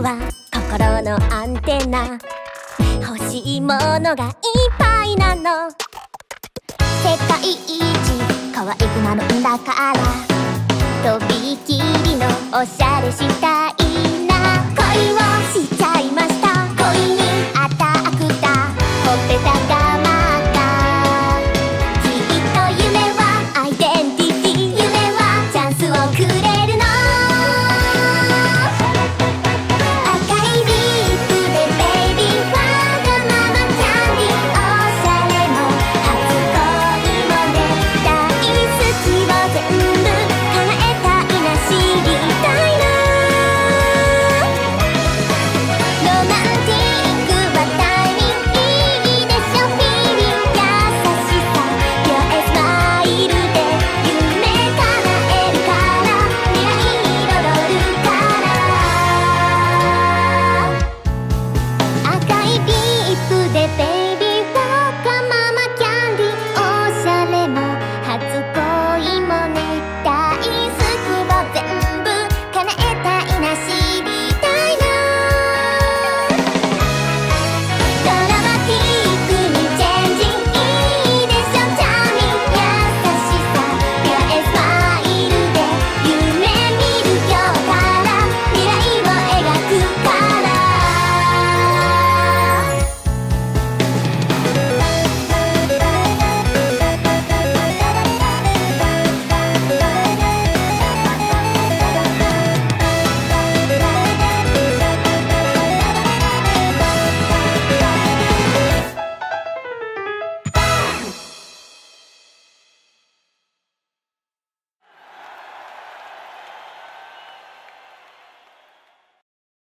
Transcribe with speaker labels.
Speaker 1: は心のアンテナ、欲しいものがいっぱいなの。世界一可愛くなるんだから、とびきりのおしゃれしたいな。恋をしちゃいました。恋にあたくたほっぺたが